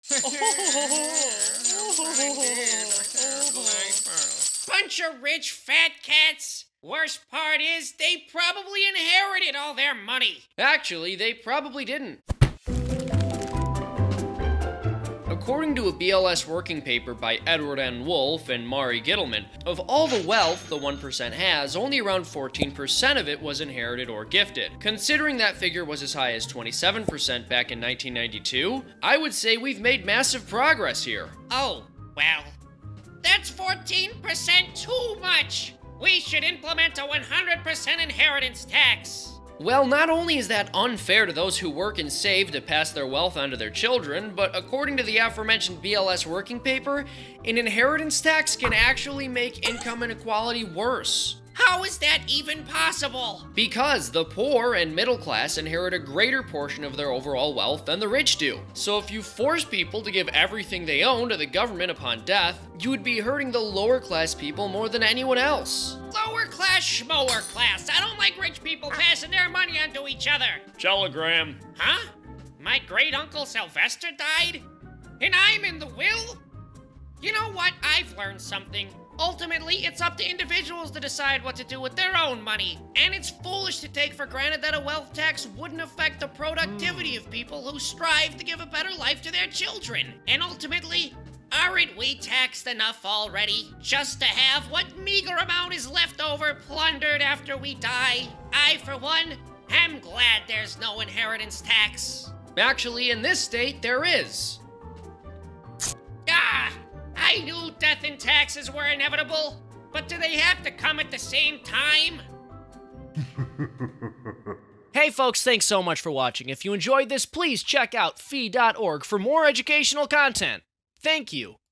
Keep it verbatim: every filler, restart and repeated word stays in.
Bunch of rich fat cats. Worst part is, they probably inherited all their money. Actually, they probably didn't. According to a B L S working paper by Edward N. Wolfe and Mari Gittleman, of all the wealth the one percent has, only around fourteen percent of it was inherited or gifted. Considering that figure was as high as twenty-seven percent back in nineteen ninety-two, I would say we've made massive progress here. Oh, well, that's fourteen percent too much. We should implement a one hundred percent inheritance tax. Well, not only is that unfair to those who work and save to pass their wealth on to their children, but according to the aforementioned B L S working paper, an inheritance tax can actually make income inequality worse. How is that even possible? Because the poor and middle class inherit a greater portion of their overall wealth than the rich do. So if you force people to give everything they own to the government upon death, you would be hurting the lower class people more than anyone else. Lower class, schmower class. I don't like rich people passing their money on to each other. Telegram. Huh? My great uncle Sylvester died? And I'm in the will? You know what? I've learned something. Ultimately, it's up to individuals to decide what to do with their own money. And it's foolish to take for granted that a wealth tax wouldn't affect the productivity of people who strive to give a better life to their children. And ultimately, aren't we taxed enough already just to have what meager amount is left over plundered after we die? I, for one, am glad there's no inheritance tax. Actually, in this state, there is. Ah! I knew death and taxes were inevitable, but do they have to come at the same time? Hey folks, thanks so much for watching. If you enjoyed this, please check out fee dot org for more educational content. Thank you.